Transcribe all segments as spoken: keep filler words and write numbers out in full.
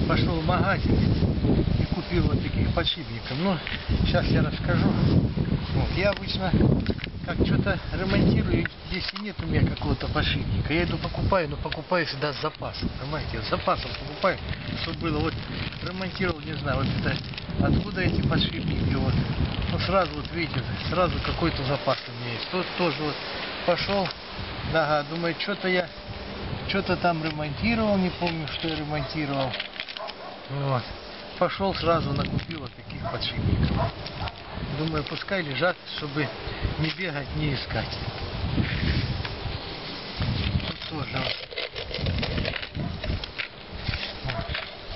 пошел в магазин и купил вот таких подшипников. Ну, сейчас я расскажу. Вот, я обычно как что-то ремонтирую, если нет у меня какого-то подшипника, я иду покупаю, но покупаю всегда с запасом, понимаете, с запасом покупаю, чтобы было, вот, ремонтировал, не знаю, вот это, откуда эти подшипники, вот, ну, сразу, вот, видите, сразу какой-то запас у меня есть, тут тоже, вот, пошел, ага, думаю, что-то я, что-то там ремонтировал, не помню, что я ремонтировал, вот, пошел сразу накупил вот таких подшипников. Думаю, пускай лежат, чтобы не бегать, не искать. Тут тоже вот.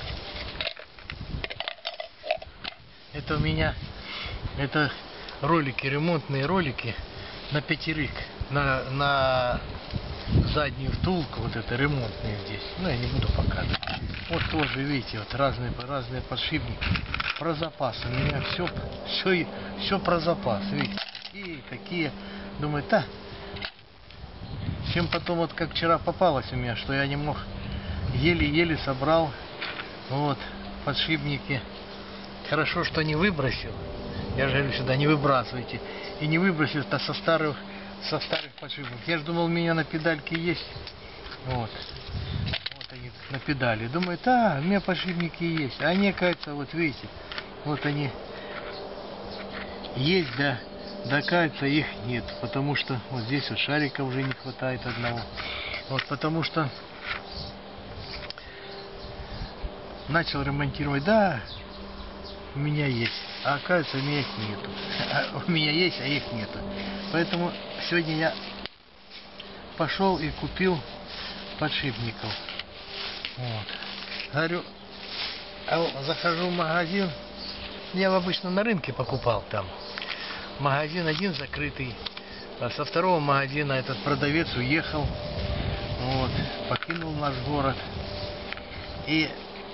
Это у меня, это ролики, ремонтные ролики на пятерик, на, на заднюю втулку, вот это ремонтные здесь. Ну, я не буду показывать. Вот тоже, видите, вот разные, разные подшипники. Про запас. У меня все, все, все про запас. Видите, какие, какие. Думаю, да. Чем потом, вот как вчера попалось у меня, что я не мог, еле-еле собрал, вот, подшипники. Хорошо, что не выбросил. Я же говорю, сюда не выбрасывайте. И не выбросил-то со старых, со старых подшипников. Я же думал, у меня на педальке есть. Вот. Вот они на педали. Думаю, да, у меня подшипники есть. А они, кажется, вот видите, вот они есть, да, да, кажется, их нет. Потому что вот здесь вот шарика уже не хватает одного. Вот, потому что начал ремонтировать, да, у меня есть. А оказывается, у меня их нету. А у меня есть, а их нету. Поэтому сегодня я пошел и купил подшипников. Вот. Говорю, а захожу в магазин. Я обычно на рынке покупал там. Магазин один закрытый. А со второго магазина этот продавец уехал. Вот. Покинул наш город. И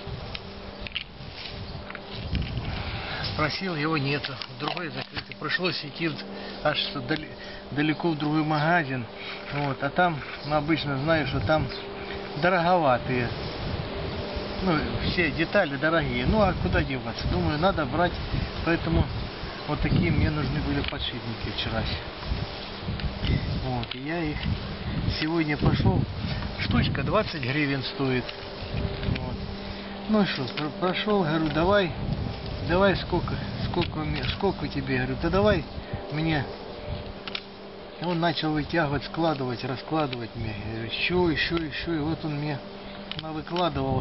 спросил, его нету. Другой закрытый. Пришлось идти аж далеко в другой магазин. Вот. А там, ну, обычно знаю, что там дороговатые. Ну, все детали дорогие. Ну, а куда деваться? Думаю, надо брать. Поэтому вот такие мне нужны были подшипники вчера. Вот. И я их сегодня пошел. Штучка двадцать гривен стоит. Вот. Ну и что, прошел, говорю, давай, давай, сколько, сколько, сколько тебе? Говорю, да давай мне. Он начал вытягивать, складывать, раскладывать мне. Я говорю, еще, еще, еще. И вот он мне выкладывал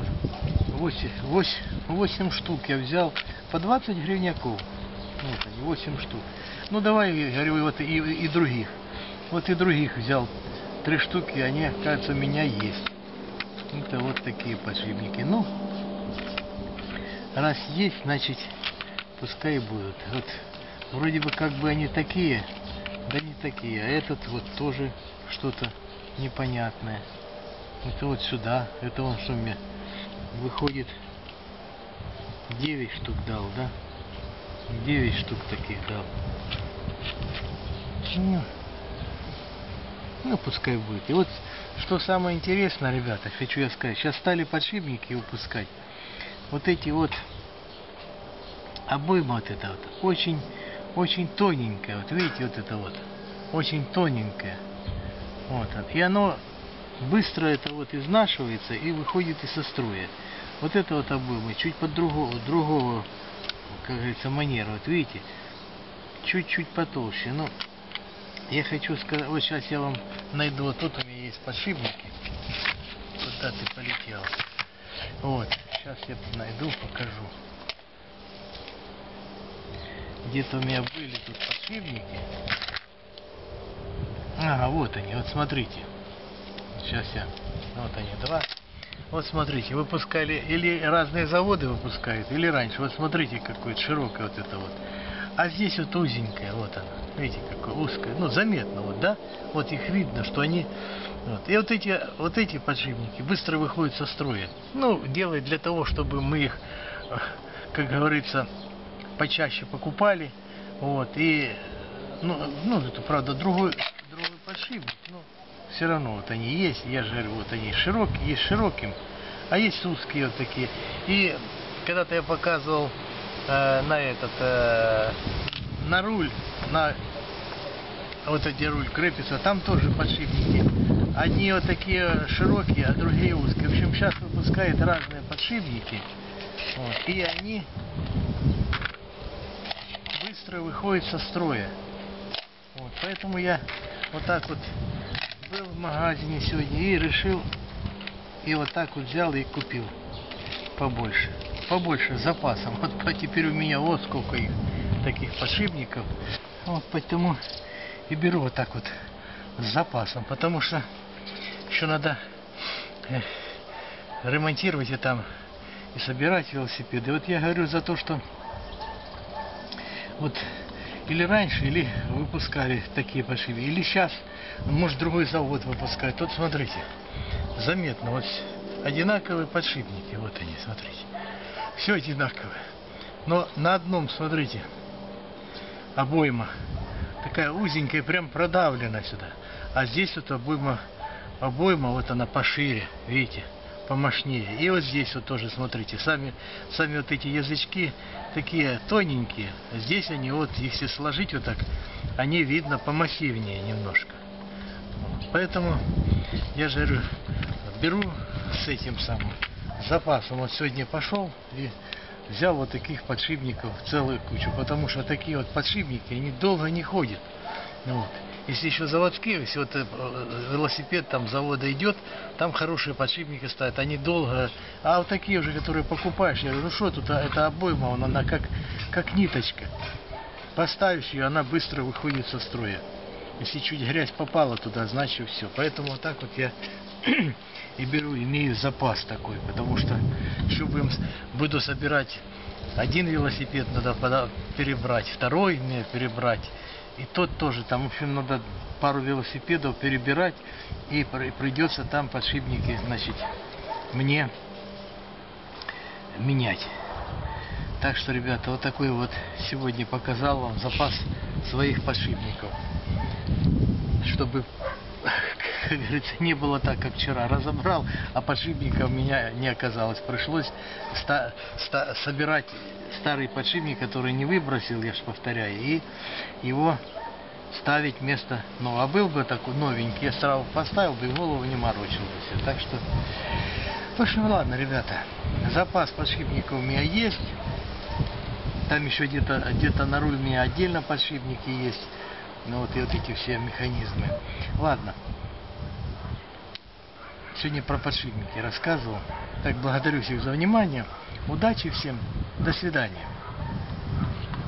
восемь штук я взял по двадцать гривняков. Вот они, восемь штук. Ну давай, говорю, вот и, и других. Вот и других взял три штуки, они, кажется, у меня есть. Это вот такие подшипники. Ну, раз есть, значит, пускай будут. Вот вроде бы как бы они такие, да не такие. А этот вот тоже что-то непонятное. Это вот сюда. Это он что мне выходит, девять штук дал, да? девять штук таких дал. Ну, ну, пускай будет. И вот, что самое интересное, ребята, хочу я сказать. Сейчас стали подшипники выпускать. Вот эти вот обойма вот это вот. Очень, очень тоненькая. Вот видите, вот это вот. Очень тоненькая. Вот. И оно быстро это вот изнашивается и выходит из строя. Вот это вот обойма чуть под другого, другого, как говорится, манера. Вот видите, чуть-чуть потолще. Но я хочу сказать, вот сейчас я вам найду, вот тут у меня есть подшипники. Куда ты полетел? Вот, сейчас я найду, покажу. Где-то у меня были тут подшипники. Ага, вот они, вот смотрите. Сейчас я, вот они, два. Вот смотрите, выпускали, или разные заводы выпускают, или раньше. Вот смотрите, какое широкое вот это вот. А здесь вот узенькая, вот она. Видите, какое узкое. Ну, заметно, вот, да? Вот их видно, что они... Вот. И вот эти, вот эти подшипники быстро выходят со строя. Ну, делают для того, чтобы мы их, как говорится, почаще покупали. Вот. И, ну, ну это, правда, другой, другой подшипник, но все равно вот они есть. Я же говорю, вот они широкие, есть широким. а есть узкие вот такие. И когда-то я показывал э, на этот, э, на руль, на вот эти руль крепится, там тоже подшипники. Одни вот такие широкие, а другие узкие. В общем, сейчас выпускают разные подшипники. Вот, и они быстро выходят со строя. Вот, поэтому я вот так вот был в магазине сегодня и решил, и вот так вот взял и купил побольше. Побольше, с запасом. Вот теперь у меня вот сколько их, таких подшипников. Вот поэтому и беру вот так вот с запасом. Потому что еще надо э, ремонтировать и там, и собирать велосипеды. Вот я говорю за то, что вот или раньше, или выпускали такие подшипники, или сейчас, может, другой завод выпускает. Вот смотрите, заметно, вот одинаковые подшипники, вот они, смотрите. Все одинаковое. Но на одном, смотрите, обойма такая узенькая, прям продавлена сюда. А здесь вот обойма, обойма, вот она пошире, видите, помощнее. И вот здесь вот тоже, смотрите, сами, сами вот эти язычки такие тоненькие. Здесь они вот, если сложить вот так, они, видно, помассивнее немножко. Вот. Поэтому я же говорю, беру с этим самым запасом. Вот сегодня пошел и взял вот таких подшипников целую кучу. Потому что такие вот подшипники, они долго не ходят. Вот. Если еще заводские, если вот велосипед там завода идет, там хорошие подшипники ставят, они долго. А вот такие уже, которые покупаешь, я говорю, ну что тут, эта обойма, она, она как, как ниточка. Поставишь ее, она быстро выходит со строя. Если чуть грязь попала туда, значит все. Поэтому вот так вот я и беру, имею запас такой, потому что еще будем, буду собирать один велосипед, надо перебрать, второй мне перебрать, и тот тоже, там, в общем, надо пару велосипедов перебирать, и придется там подшипники, значит, мне менять. Так что, ребята, вот такой вот сегодня показал вам запас своих подшипников, чтобы, как говорится, не было так, как вчера. Разобрал, а подшипника у меня не оказалось. Пришлось ста ста собирать старый подшипник, который не выбросил, я же повторяю, и его ставить вместо нового. А был бы такой новенький, я сразу поставил бы и голову не морочил бы все. Так что, в общем, ладно, ребята, запас подшипников у меня есть. Там еще где-то где-то на руль у меня отдельно подшипники есть. Ну вот и вот эти все механизмы. Ладно. Сегодня про подшипники рассказывал. Так, благодарю всех за внимание. Удачи всем. До свидания.